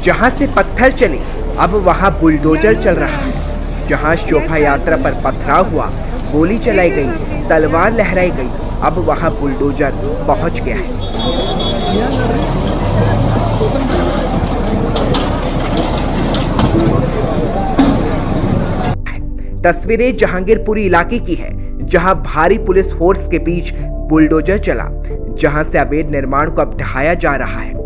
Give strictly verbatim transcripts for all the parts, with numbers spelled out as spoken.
जहां से पत्थर चले अब वहां बुलडोजर चल रहा है। जहां शोभा यात्रा पर पथराव हुआ, गोली चलाई गई, तलवार लहराई गई, अब वहां बुलडोजर पहुंच गया है। तस्वीरें जहांगीरपुरी इलाके की है, जहां भारी पुलिस फोर्स के बीच बुलडोजर चला, जहां से अवैध निर्माण को अब ढहाया जा रहा है।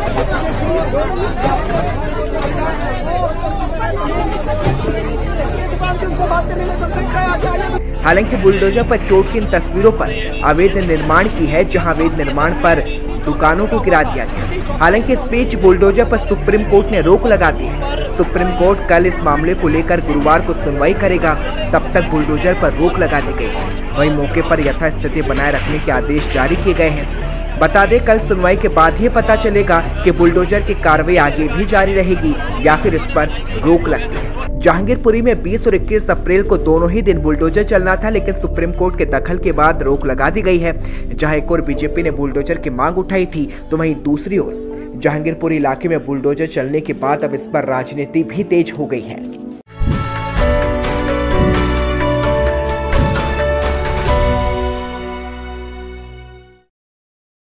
हालांकि बुलडोजर पर चोट की इन तस्वीरों पर अवैध निर्माण की है, जहां अवैध निर्माण पर दुकानों को गिरा दिया गया। हालांकि इस बीच बुलडोजर पर सुप्रीम कोर्ट ने रोक लगा दी है। सुप्रीम कोर्ट कल इस मामले को लेकर गुरुवार को सुनवाई करेगा, तब तक बुलडोजर पर रोक लगा दी गई है। वहीं मौके पर यथास्थिति बनाए रखने के आदेश जारी किए गए हैं। बता दें, कल सुनवाई के बाद ही पता चलेगा कि बुलडोजर की कार्रवाई आगे भी जारी रहेगी या फिर इस पर रोक लगती है। जहांगीरपुरी में बीस और इक्कीस अप्रैल को दोनों ही दिन बुलडोजर चलना था, लेकिन सुप्रीम कोर्ट के दखल के बाद रोक लगा दी गई है। जहां एक और बीजेपी ने बुलडोजर की मांग उठाई थी, तो वहीं दूसरी ओर जहांगीरपुरी इलाके में बुलडोजर चलने के बाद अब इस पर राजनीति भी तेज हो गई है।